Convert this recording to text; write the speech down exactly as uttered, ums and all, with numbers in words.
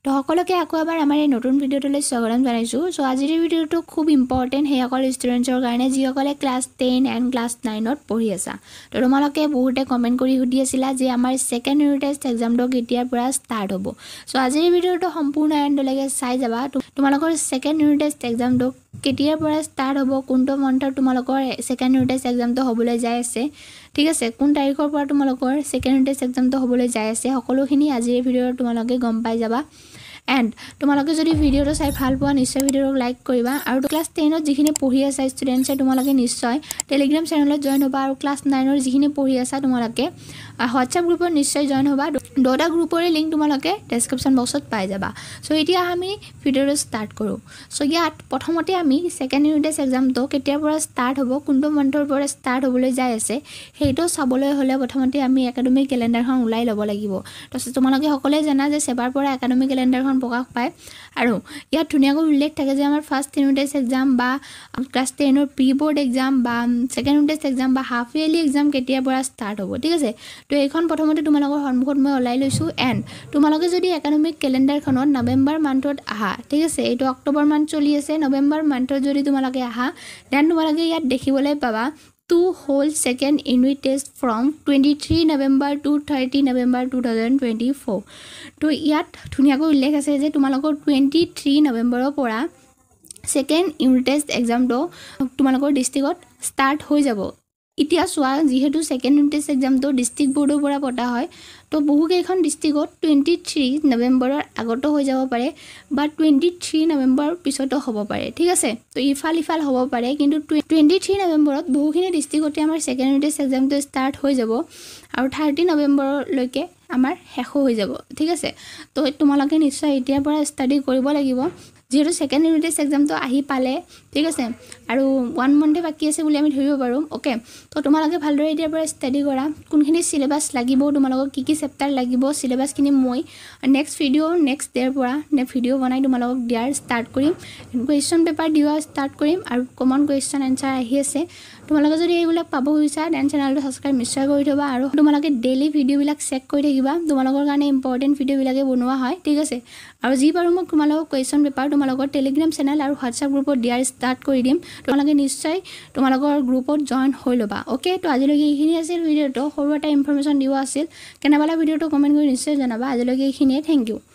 তো সকলোকে আকৌ এবাৰ আমাৰ এই নতুন ভিডিঅ'টোলৈ স্বাগতম জনাইছো সো আজিৰ ভিডিঅ'টো খুব ইম্পৰ্টেন্ট হে অকল ষ্টুডেন্টছৰ কাৰণে যি অকলে class ten and class nine ত পঢ়ি আছা তো তোমালোকে বহুতে কমেন্ট কৰি সুধি আছিলা যে আমাৰ সেকেন্ড ইউনিট টেষ্ট এক্সামটো কেতিয়াৰ পৰা ষ্টাৰ্ট হ'ব সো আজিৰ ভিডিঅ'টো সম্পূৰ্ণ এণ্ডলৈকে চাই যাবা তোমালোকৰ সেকেন্ড ইউনিট টেষ্ট এক্সামটো কেতিয়াৰ পৰা ষ্টাৰ্ট হ'ব কোনটো মন্থৰ তোমালোকৰ সেকেন্ড ইউনিট টেষ্ট এক্সামটো হ'বলৈ যায় আছে ঠিক আছে কোন তাৰিখৰ পৰা তোমালোকৰ সেকেন্ড ইউনিট টেষ্ট এক্সামটো হ'বলৈ যায় আছে সকলোখিনি আজিৰ ভিডিঅ'ত তোমালোকে গম পাই যাবা এণ্ড তোমালোকে যদি ভিডিঅ'টো চাই ভাল পোৱা নিশ্চয় ভিডিঅ'টো লাইক কৰিবা আৰু ক্লাছ টেন ত যিখিনি পঢ়ি আছা ষ্টুডেন্টছে তোমালোকে নিশ্চয় টেলিগ্ৰাম চেনেলত জয়েন হ'বা আৰু ক্লাছ নাইন ৰ যিখিনি পঢ়ি আছা তোমালোকে WhatsApp গ্ৰুপত নিশ্চয় জয়েন হ'বা দুটা গ্ৰুপৰে লিংক তোমালোকে ডেসক্ৰিপচন বক্সত পাই যাবা সো এতিয়া আমি ভিডিঅ'টো ষ্টাৰ্ট কৰো সো ইয়াত প্ৰথমতে আমি সেকেন্ড ইউনিট টেষ্ট এক্সামটো কেতিয়াৰ পৰা ষ্টাৰ্ট হ'ব কোনটো মন্থৰ পৰা ষ্টাৰ্ট হ'বলৈ যায় আছে হেইটো চাবলৈ হলে প্ৰথমতে আমি একাডেমিক ক্যালেন্ডাৰখন উলাই ল'ব লাগিব তো তোমালোকে সকলোৱে জানা যে সেবাৰ পৰা একাডেমিক ক্যালেন্ডাৰখন প্ৰকাশ পায় আৰু ইয়াত ধুনীয়াকৈ উল্লেখ থাকে যে আমাৰ ফাৰ্ষ্ট ইউনিট টেষ্ট এক্সাম বা ক্লাছ টেন ৰ প্ৰি বোৰ্ড এক্সাম বা সেকেন্ড ইউনিট টেষ্ট এক্সাম বা হাফ ইয়াৰলি এক্সাম কেতিয়াৰ পৰা ষ্টাৰ্ট হ'ব ঠিক আছে তো এইখন প্ৰথমতে তোমালোকৰ সন্মুখত মই ওলাই লৈছো এণ্ড তোমালোকে যদি একাডেমিক ক্যালেন্ডাৰখনত নৱেম্বৰ মান্থত আহা ঠিক আছে এইটো অক্টোবৰ মান্থ চলি আছে নৱেম্বৰ মান্থত যদি তোমালোকে আহা দেন তোমালোকে ইয়াত দেখিবলৈ পাবা to hold second unit test from twenty-three November to thirty November twenty twenty-four to ইয়াত ধুনীয়াকৈ উল্লেখ আছে যে তোমালোকৰ twenty-three November পৰা second unit test exam টো তোমালোকৰ ডিস্ট্ৰিক্টত ষ্টাৰ্ট হৈ যাব ইতিয়া সোৱা যেহেতু সেকেন্ড ইউনিট টেষ্ট এক্সাম তো ডিস্ট্ৰিক্ট বোৰ্ডৰ পৰা পতা হয় তো বহু কেইখন ডিস্ট্ৰিক্টত twenty-three নৱেম্বৰৰ আগতো হৈ যাব পাৰে বা twenty-three নৱেম্বৰ পিছতো হ'ব পাৰে ঠিক আছে তো ইফাল ইফাল হ'ব পাৰে কিন্তু twenty-three নৱেম্বৰত বহুখিনি ডিস্ট্ৰিক্টতে আমাৰ সেকেন্ড ইউনিট টেষ্ট এক্সাম তো ষ্টাৰ্ট হৈ যাব আৰু thirty নৱেম্বৰলৈকে আমাৰ শেষ হৈ যাব ঠিক আছে তো তোমালোকে নিশ্চয় এতিয়াৰ পৰা ষ্টাডি কৰিব লাগিব যেহেতু সেকেন্ড ইউনিট টেষ্ট এক্সাম তো আহি পালে ঠিক আছে আৰু ওৱান মান্থে বাকি আছে বুলি আমি ধৰিব পাৰো ওকে তো তোমালোকে ভালদৰে এতিয়াৰ পৰা ষ্টাডি কৰা কোনখিনি সিলেবাস লাগিব তোমালোকক কি কি চেপ্টাৰ লাগিব সিলেবাস কিনি মই নেক্সট ভিডিও নেক্সট ডেৰ পৰা নে ভিডিও বনাই তোমালোকক দিয়াৰ ষ্টাৰ্ট কৰিম কোৱেশ্চন পেপাৰ দিয়া ষ্টাৰ্ট কৰিম আৰু কমন কোৱেশ্চন আনসাৰ আহি আছে তোমালোকে যদি এইবিলাক পাব বিচাৰা দেন চেনেলটো সাবস্ক্ৰাইব নিশ্চয় কৰি থবা আৰু তোমালোকে ডেইলি ভিডিও বিলাক চেক কৰি থাকিবা তোমালোকৰ কাৰণে ইম্পৰ্টেন্ট ভিডিও বিলাকে বনোৱা হয় ঠিক আছে আৰু যি পাৰো মই তোমালোকক কোৱেশ্চন পেপাৰ তোমালোকৰ টেলিগ্ৰাম চেনেল আৰু WhatsApp গ্ৰুপত দিয়াৰ ষ্টাৰ্ট কৰি দিম তোমালোকে নিশ্চয় তোমালোকৰ গ্ৰুপত জয়েন হৈ লবা ওকে তো আজিলৈকে এইখিনি আছিল ভিডিওটো সৰু এটা ইনফৰমেশন দিও আছিল কেনেবালা ভিডিওটো কমেন্ট কৰি নিশ্চয় জনাবা আজিলৈকে এইখিনিয়ে থ্যাংক ইউ